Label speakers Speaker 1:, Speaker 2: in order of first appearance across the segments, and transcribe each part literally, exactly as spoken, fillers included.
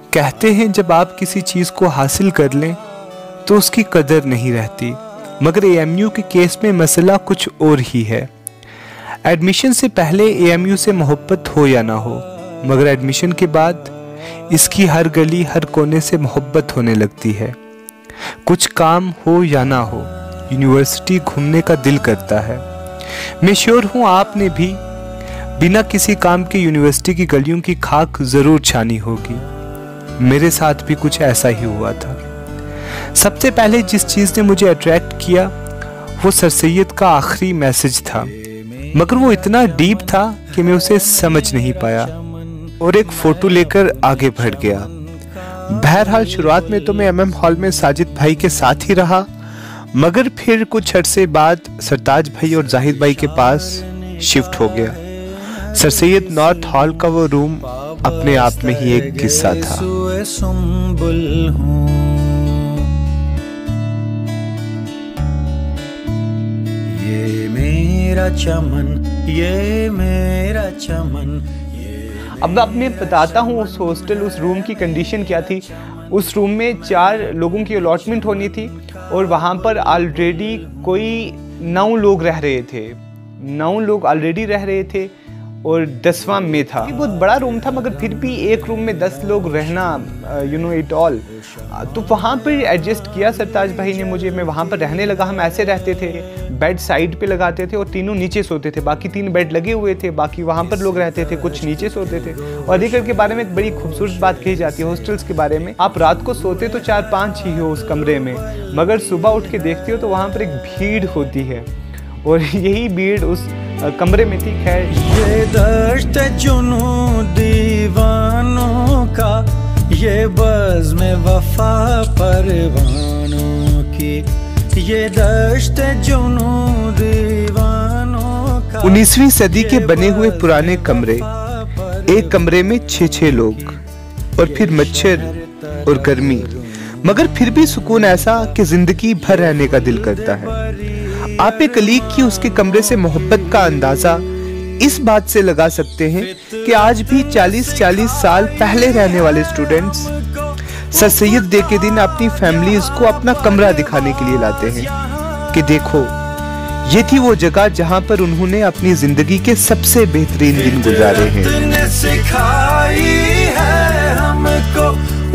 Speaker 1: कहते हैं जब आप किसी चीज़ को हासिल कर लें तो उसकी कदर नहीं रहती, मगर ए एम यू के केस में मसला कुछ और ही है। एडमिशन से पहले ए एम यू से मोहब्बत हो या ना हो, मगर एडमिशन के बाद इसकी हर गली हर कोने से मोहब्बत होने लगती है। कुछ काम हो या ना हो, यूनिवर्सिटी घूमने का दिल करता है। मैं श्योर हूँ आपने भी बिना किसी काम के यूनिवर्सिटी की गलियों की खाक ज़रूर छानी होगी। मेरे साथ भी कुछ ऐसा ही हुआ था। सबसे पहले जिस चीज़ ने मुझे अट्रैक्ट किया वो सर सैयद का आखिरी मैसेज था, मगर वो इतना डीप था कि मैं उसे समझ नहीं पाया और एक फ़ोटो लेकर आगे बढ़ गया। बहरहाल शुरुआत में तो मैं एम एम हॉल में साजिद भाई के साथ ही रहा, मगर फिर कुछ अरसे बाद सरताज भाई और जाहिद भाई के पास शिफ्ट हो गया। सर सैयद नॉर्थ हॉल का वो रूम अपने आप में ही एक किस्सा था।
Speaker 2: ये मेरा चमन, ये मेरा चमन।
Speaker 3: अब अब मैं बताता हूँ उस हॉस्टल, उस रूम की कंडीशन क्या थी। उस रूम में चार लोगों की अलॉटमेंट होनी थी और वहाँ पर ऑलरेडी कोई नौ लोग रह रहे थे। नौ लोग ऑलरेडी रह रहे थे और दसवां में था। ये बहुत बड़ा रूम था, मगर फिर भी एक रूम में दस लोग रहना, यू नो इट ऑल, तो वहाँ पर एडजस्ट किया सरताज भाई ने मुझे। मैं वहाँ पर रहने लगा। हम ऐसे रहते थे, बेड साइड पे लगाते थे और तीनों नीचे सोते थे। बाकी तीन बेड लगे हुए थे, बाकी वहाँ पर लोग रहते थे, कुछ नीचे सोते थे। और अलीगढ़ के बारे में एक बड़ी खूबसूरत बात कही जाती है हॉस्टल्स के बारे में। आप रात को सोते तो चार पाँच ही हो उस कमरे में, मगर सुबह उठ के देखते हो तो वहाँ पर एक भीड़ होती है और यही भीड़ उस कमरे में थी। खैर,
Speaker 2: ये दश्त जुनू दीवानों का, ये बज़्म में वफा परवानों की, ये दश्त जुनू दीवानों का।
Speaker 1: उन्नीसवीं सदी के बने हुए पुराने कमरे, एक कमरे में छह छह लोग और फिर मच्छर और गर्मी, मगर फिर भी सुकून ऐसा कि जिंदगी भर रहने का दिल करता है। आप एक कलीग की उसके कमरे से मोहब्बत का अंदाजा इस बात से लगा सकते हैं कि आज भी चालीस चालीस साल पहले रहने वाले स्टूडेंट्स सर सैयद डे के दिन अपनी फैमिलीज को अपना कमरा दिखाने के लिए लाते हैं कि देखो ये थी वो जगह जहां पर उन्होंने अपनी जिंदगी के सबसे बेहतरीन दिन गुजारे हैं।
Speaker 2: सिखाई है हमको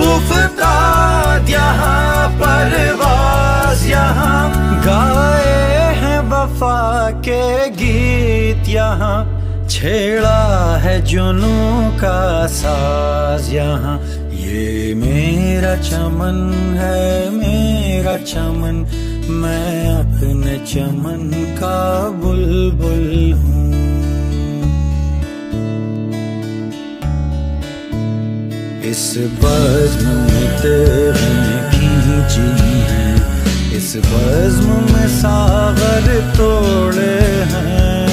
Speaker 2: उफ़ताद यहाँ परवाज़ यहाँ, गाए हैं वफा के गीत यहाँ, छेड़ा है जुनू का साज यहाँ। ये मेरा चमन है, मेरा चमन, मैं अपने चमन का बुलबुल हूँ। इस बज़्म में तेरे खींची है, इस बज़्म में सागर तोड़े हैं,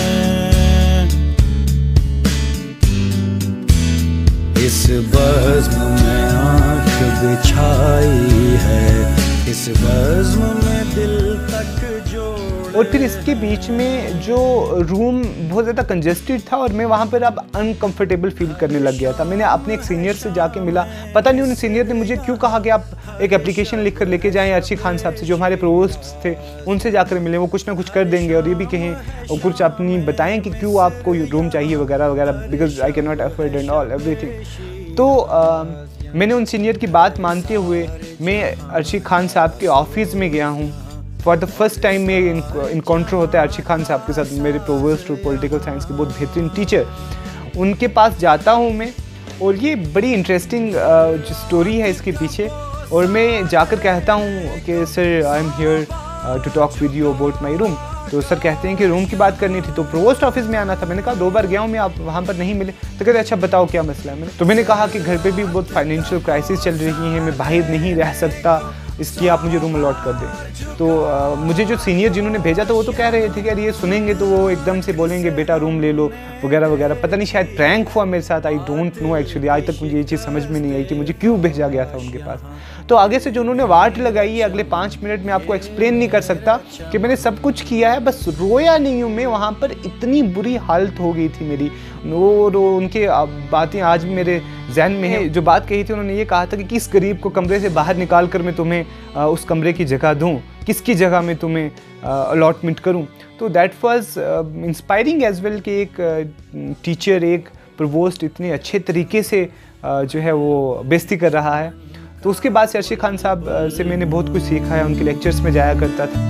Speaker 2: इस बज़्म में आँख बिछाई है, इस बज़्म में दिल तक जोड़े।
Speaker 3: और फिर इसके बीच में जो रूम बहुत ज़्यादा कंजेस्टेड था और मैं वहाँ पर अब अनकंफर्टेबल फील करने लग गया था। मैंने अपने एक सीनियर से जाके मिला, पता नहीं उन सीनियर ने मुझे क्यों कहा कि आप एक एप्लीकेशन लिख कर लेके जाएं अर्शी खान साहब से, जो हमारे प्रोवोस्ट थे, उनसे जाकर मिले, वो कुछ ना कुछ कर देंगे और ये भी कहें और कुछ अपनी बताएं कि क्यों आपको रूम चाहिए वगैरह वगैरह, because I can not afford and all everything. तो आ, मैंने उन सीनियर की बात मानते हुए मैं अर्शी खान साहब के ऑफिस में गया हूँ। फॉर द फर्स्ट टाइम में इनकाउंटर होता है अर्शी खान साहब के साथ, मेरे प्रोवोस्ट और पॉलिटिकल साइंस के बहुत बेहतरीन टीचर। उनके पास जाता हूँ मैं और ये बड़ी इंटरेस्टिंग स्टोरी है इसके पीछे। और मैं जाकर कहता हूँ कि sir I am here to talk with you about my room. तो सर कहते हैं कि रूम की बात करनी थी, तो प्रोवोस्ट ऑफिस में आना था। मैंने कहा दो बार गया हूँ मैं, आप वहाँ पर नहीं मिले। तो कहते अच्छा बताओ क्या मसला है। मैंने तो मैंने कहा कि घर पे भी बहुत फाइनेंशियल क्राइसिस चल रही है, मैं बाहर नहीं रह सकता, इसलिए आप मुझे रूम अलॉट कर दें। तो आ, मुझे जो सीनियर जिन्होंने भेजा था वो तो कह रहे थे कि यार ये सुनेंगे तो वो एकदम से बोलेंगे बेटा रूम ले लो वगैरह वगैरह। पता नहीं शायद प्रैंक हुआ मेरे साथ, आई डोंट नो एक्चुअली। आज तक मुझे ये चीज़ समझ में नहीं आई कि मुझे क्यों भेजा गया था उनके पास। तो आगे से जो उन्होंने वाट लगाई है अगले पाँच मिनट में आपको एक्सप्लेन नहीं कर सकता कि मैंने सब कुछ किया है, बस रोया नहीं हूँ मैं। वहाँ पर इतनी बुरी हालत हो गई थी मेरी, वो उनके बातें आज भी मेरे जहन में है। जो बात कही थी उन्होंने ये कहा था कि किस गरीब को कमरे से बाहर निकाल कर मैं तुम्हें आ, उस कमरे की जगह दूं, किसकी जगह मैं तुम्हें अलॉटमेंट करूं। तो that was inspiring as well कि एक टीचर, एक प्रोवोस्ट इतने अच्छे तरीके से आ, जो है वो बेइज्जती कर रहा है। तो उसके बाद से अर्शी खान साहब से मैंने बहुत कुछ सीखा है, उनके लेक्चर्स में जाया करता था।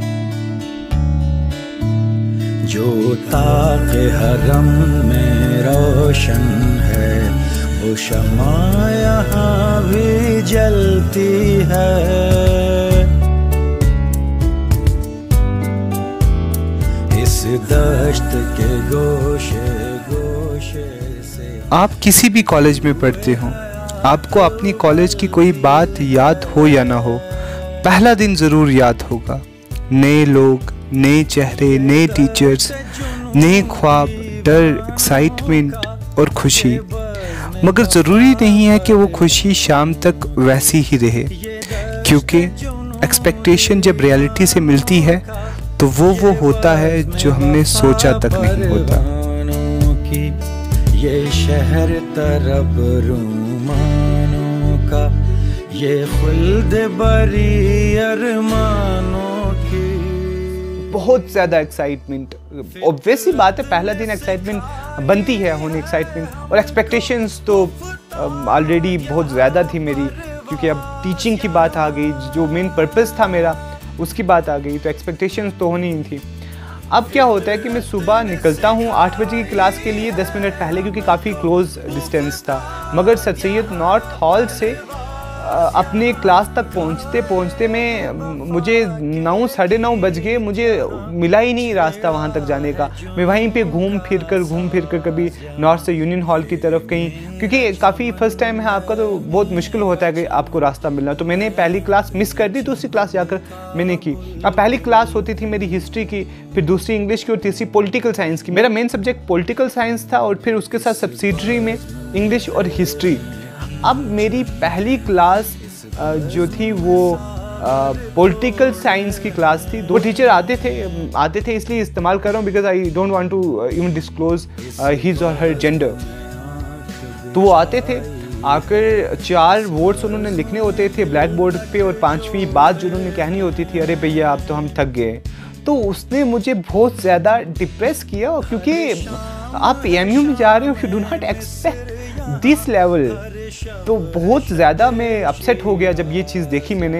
Speaker 2: जो ताक़े हरम में रोशन है वो शमा यहाँ भी जलती है। इस दश्त के गोशे गोशे से।
Speaker 1: आप किसी भी कॉलेज में पढ़ते हो, आपको अपनी कॉलेज की कोई बात याद हो या ना हो, पहला दिन ज़रूर याद होगा। नए लोग, नए चेहरे, नए टीचर्स, नए ख्वाब, डर, एक्साइटमेंट और खुशी। मगर ज़रूरी नहीं है कि वो खुशी शाम तक वैसी ही रहे, क्योंकि एक्सपेक्टेशन जब रियलिटी से मिलती है तो वो वो होता है जो हमने सोचा तक नहीं होता।
Speaker 2: ये शहर तरफ रूमानों का, ये खुल्द बरी अरमानों की।
Speaker 3: बहुत ज़्यादा एक्साइटमेंट, ऑब्वियसली बात है, पहला दिन एक्साइटमेंट बनती है होने एक्साइटमेंट, और एक्सपेक्टेशंस तो ऑलरेडी बहुत ज़्यादा थी मेरी, क्योंकि अब टीचिंग की बात आ गई, जो मेन पर्पस था मेरा उसकी बात आ गई, तो एक्सपेक्टेशंस तो होनी ही थी। अब क्या होता है कि मैं सुबह निकलता हूँ आठ बजे की क्लास के लिए दस मिनट पहले, क्योंकि काफ़ी क्लोज डिस्टेंस था, मगर सर सैयद नॉर्थ हॉल से अपने क्लास तक पहुंचते पहुंचते मैं मुझे नौ साढ़े नौ बज गए, मुझे मिला ही नहीं रास्ता वहां तक जाने का। मैं वहीं पे घूम फिर कर घूम फिर कर कभी नॉर्थ से यूनियन हॉल की तरफ कहीं, क्योंकि काफ़ी फर्स्ट टाइम है आपका तो बहुत मुश्किल होता है कि आपको रास्ता मिलना। तो मैंने पहली क्लास मिस कर दी, दूसरी क्लास जाकर मैंने की। अब पहली क्लास होती थी मेरी हिस्ट्री की, फिर दूसरी इंग्लिश की और तीसरी पॉलिटिकल साइंस की। मेरा मेन सब्जेक्ट पॉलिटिकल साइंस था और फिर उसके साथ सब्सिडरी में इंग्लिश और हिस्ट्री। अब मेरी पहली क्लास जो थी वो पॉलिटिकल साइंस की क्लास थी। दो टीचर आते थे आते थे इसलिए इस्तेमाल कर रहा हूँ because I don't want to even disclose his और हर जेंडर। तो वो आते थे, आकर चार वर्ड्स उन्होंने लिखने होते थे ब्लैक बोर्ड पे, और पांचवी बात जो उन्होंने कहनी होती थी, अरे भैया अब तो हम थक गए। तो उसने मुझे बहुत ज़्यादा डिप्रेस किया, क्योंकि आप ए एम यू में जा रहे हो, you do not expect this level. तो बहुत ज़्यादा मैं अपसेट हो गया जब ये चीज़ देखी मैंने।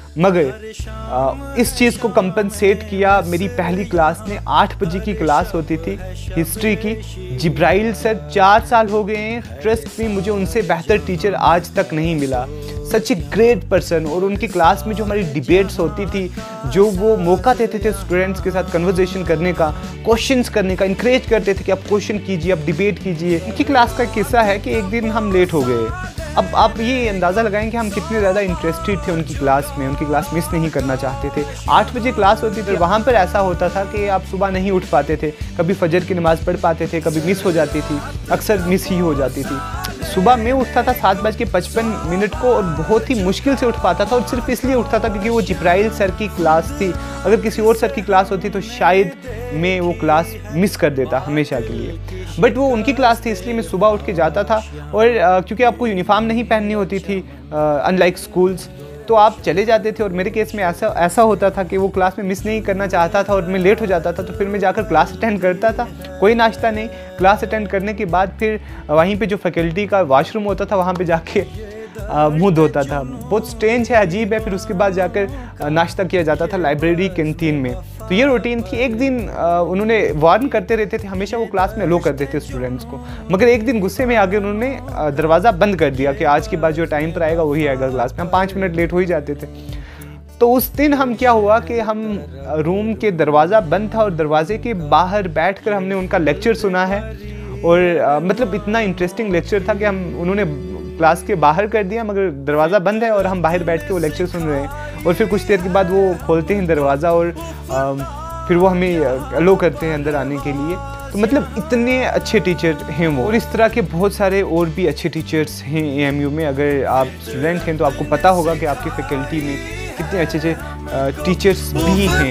Speaker 3: मगर आ, इस चीज़ को कंपनसेट किया, मेरी पहली क्लास ने आठ बजे की क्लास होती थी हिस्ट्री की। जिब्राइल सर चार साल हो गए हैं, ट्रस्ट में मुझे उनसे बेहतर टीचर आज तक नहीं मिला। Such a great person. और उनकी क्लास में जो हमारी डिबेट्स होती थी, जो वो मौका देते थे स्टूडेंट्स के साथ कन्वर्सेशन करने का, क्वेश्चंस करने का, इंकरेज करते थे कि आप क्वेश्चन कीजिए, आप डिबेट कीजिए। उनकी क्लास का किस्सा है कि एक दिन हम लेट हो गए। अब आप ये अंदाज़ा लगाएं कि हम कितने ज़्यादा इंटरेस्टेड थे उनकी क्लास में, उनकी क्लास मिस नहीं करना चाहते थे। आठ बजे क्लास होती थी, वहाँ पर ऐसा होता था कि आप सुबह नहीं उठ पाते थे, कभी फजर की नमाज़ पढ़ पाते थे, कभी मिस हो जाती थी, अक्सर मिस ही हो जाती थी। सुबह मैं उठता था सात बज के पचपन मिनट को, और बहुत ही मुश्किल से उठ पाता था, और सिर्फ इसलिए उठता था क्योंकि वो जिब्राइल सर की क्लास थी। अगर किसी और सर की क्लास होती तो शायद मैं वो क्लास मिस कर देता हमेशा के लिए। बट वो उनकी क्लास थी इसलिए मैं सुबह उठ के जाता था। और आ, क्योंकि आपको यूनिफॉर्म नहीं पहननी होती थी अनलाइक स्कूल्स, तो आप चले जाते थे। और मेरे केस में ऐसा ऐसा होता था कि वो क्लास में मिस नहीं करना चाहता था और मैं लेट हो जाता था, तो फिर मैं जाकर क्लास अटेंड करता था। कोई नाश्ता नहीं, क्लास अटेंड करने के बाद फिर वहीं पे जो फैकल्टी का वॉशरूम होता था वहाँ पे जाके मुँह धोता था। बहुत स्ट्रेंज है, अजीब है। फिर उसके बाद जाकर नाश्ता किया जाता था लाइब्रेरी कैंटीन में। तो ये रूटीन थी। एक दिन उन्होंने वार्न करते रहते थे, हमेशा वो क्लास में लो कर देते स्टूडेंट्स को, मगर एक दिन गुस्से में आगे उन्होंने दरवाज़ा बंद कर दिया कि आज के बाद जो टाइम पर आएगा वही आएगा क्लास में। हम पाँच मिनट लेट हो ही जाते थे। तो उस दिन हम क्या हुआ कि हम रूम के दरवाज़ा बंद था और दरवाजे के बाहर बैठकर हमने उनका लेक्चर सुना है। और आ, मतलब इतना इंटरेस्टिंग लेक्चर था कि हम उन्होंने क्लास के बाहर कर दिया, मगर दरवाज़ा बंद है और हम बाहर बैठ के वो लेक्चर सुन रहे हैं। और फिर कुछ देर के बाद वो खोलते हैं दरवाज़ा और आ, फिर वो हमें अलो करते हैं अंदर आने के लिए। तो मतलब इतने अच्छे टीचर हैं वो। और इस तरह के बहुत सारे और भी अच्छे टीचर्स हैं ए एम यू में। अगर आप स्टूडेंट हैं तो आपको पता होगा कि आपकी फैकल्टी में कितने अच्छे अच्छे टीचर्स भी हैं।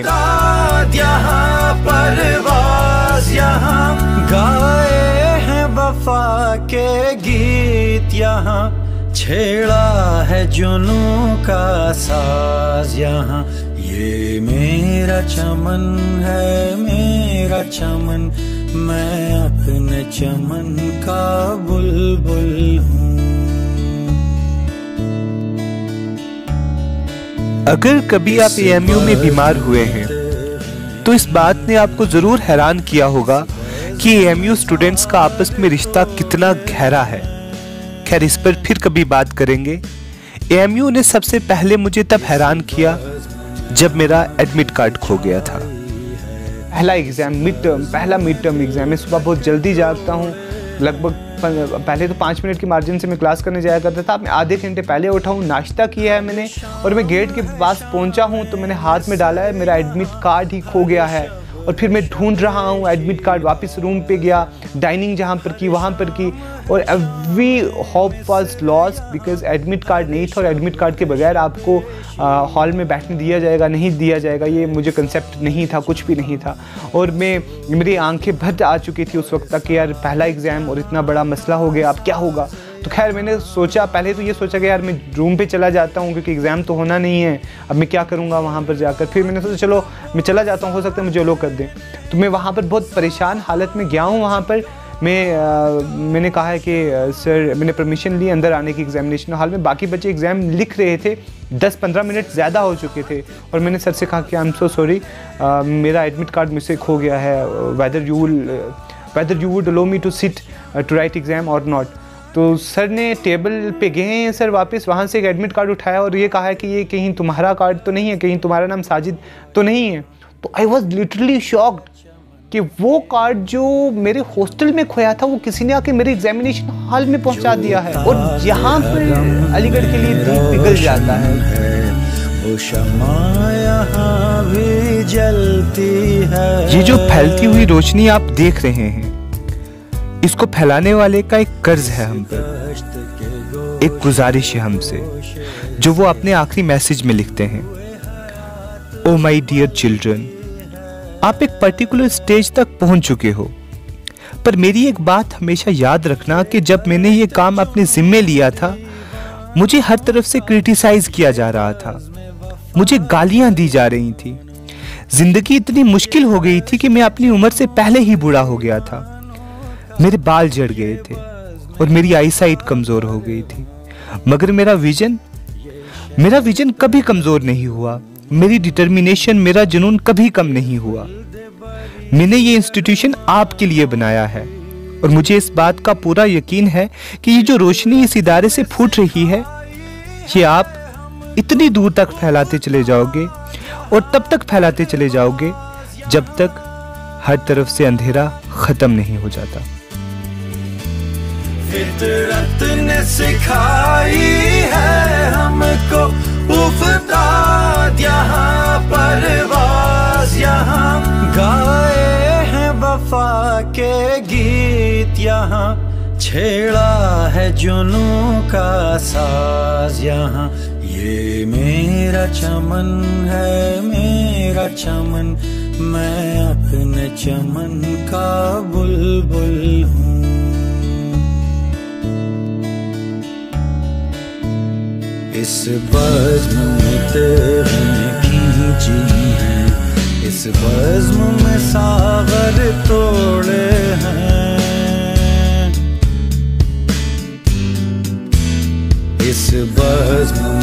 Speaker 2: यहाँ परवाज़ यहाँ गाए हैं वफा के गीत, गीत यहाँ, छेड़ा है जुनूं का साज यहाँ। ये मेरा चमन है, मेरा चमन, मैं अपने चमन का बुलबुल हूँ।
Speaker 1: अगर कभी आप ए एम यू में बीमार हुए हैं तो इस बात ने आपको जरूर हैरान किया होगा कि ए एम यू स्टूडेंट्स का आपस में रिश्ता कितना गहरा है। खैर, इस पर फिर कभी बात करेंगे। ए एम यू ने सबसे पहले मुझे तब हैरान किया जब मेरा एडमिट कार्ड खो गया था।
Speaker 3: पहला एग्ज़ाम, मिड टर्म, पहला मिड टर्म एग्ज़ाम। मैं सुबह बहुत जल्दी जागता हूँ, लगभग पहले तो पाँच मिनट के मार्जिन से मैं क्लास करने जाया करता था। मैं आधे घंटे पहले उठा हूँ, नाश्ता किया है मैंने, और मैं गेट के पास पहुँचा हूँ तो मैंने हाथ में डाला है, मेरा एडमिट कार्ड ही खो गया है। और फिर मैं ढूंढ रहा हूँ एडमिट कार्ड, वापस रूम पे गया, डाइनिंग जहाँ पर की वहाँ पर की, और every hope was lost because admit card नहीं था। और एडमिट कार्ड के बगैर आपको हॉल में बैठने दिया जाएगा नहीं दिया जाएगा, ये मुझे कंसेप्ट नहीं था, कुछ भी नहीं था। और मैं मेरी आंखें भर आ चुकी थी उस वक्त तक कि यार पहला एग्ज़ाम और इतना बड़ा मसला हो गया, अब क्या होगा। तो खैर मैंने सोचा, पहले तो ये सोचा कि यार मैं रूम पे चला जाता हूँ क्योंकि एग्ज़ाम तो होना नहीं है, अब मैं क्या करूँगा वहाँ पर जाकर। फिर मैंने सोचा चलो मैं चला जाता हूँ, हो सकता है मुझे अलो कर दें। तो मैं वहाँ पर बहुत परेशान हालत में गया हूँ। वहाँ पर मैं आ, मैंने कहा है कि सर, मैंने परमिशन ली अंदर आने की एग्जामिनेशन हॉल में। बाकी बच्चे एग्ज़ाम लिख रहे थे, दस पंद्रह मिनट ज़्यादा हो चुके थे, और मैंने सर से कहा कि आई एम सो सॉरी, मेरा एडमिट कार्ड मुझसे खो गया है, whether you will whether you would allow me to sit to write exam और नॉट। तो सर ने टेबल पे गए हैं सर वापस, वहाँ से एक एडमिट कार्ड उठाया और ये कहा है कि ये कहीं तुम्हारा कार्ड तो नहीं है, कहीं तुम्हारा नाम साजिद तो नहीं है। तो आई वॉज लिटरली शॉक्ड कि वो कार्ड जो मेरे हॉस्टल में खोया था वो किसी ने आके मेरे एग्जामिनेशन हॉल में पहुंचा दिया है। और यहाँ पर अलीगढ़ के लिए दूध पिघल जाता है।
Speaker 2: वो शम्मा यहाँ भी जलती है।
Speaker 1: ये जो फैलती हुई रोशनी आप देख रहे हैं, इसको फैलाने वाले का एक कर्ज है हम पर, एक गुजारिश है हमसे, जो वो अपने आखिरी मैसेज में लिखते हैं। ओ माय डियर चिल्ड्रन, आप एक पर्टिकुलर स्टेज तक पहुंच चुके हो, पर मेरी एक बात हमेशा याद रखना कि जब मैंने ये काम अपने जिम्मे लिया था, मुझे हर तरफ से क्रिटिसाइज किया जा रहा था, मुझे गालियां दी जा रही थी। जिंदगी इतनी मुश्किल हो गई थी कि मैं अपनी उम्र से पहले ही बूढ़ा हो गया था। मेरे बाल झड़ गए थे और मेरी आईसाइट कमजोर हो गई थी, मगर मेरा विजन मेरा विजन कभी कमजोर नहीं हुआ। मेरी डिटर्मिनेशन, मेरा जुनून कभी कम नहीं हुआ। मैंने ये इंस्टीट्यूशन आपके लिए बनाया है और मुझे इस बात का पूरा यकीन है कि ये जो रोशनी इस इदारे से फूट रही है, ये आप इतनी दूर तक फैलाते चले जाओगे और तब तक फैलाते चले जाओगे जब तक हर तरफ से अंधेरा खत्म नहीं हो जाता।
Speaker 2: फितरत ने सिखाई है हमको उफ्ताद यहाँ परवाज यहाँ, गाए हैं वफा के गीत यहाँ, छेड़ा है जुनूं का साज यहाँ। ये मेरा चमन है, मेरा चमन, मैं अपने चमन का बुलबुल हूँ। इस बज़्म में तेरे खींची है, इस बज़्म में सागर तोड़े हैं, इस बज़्म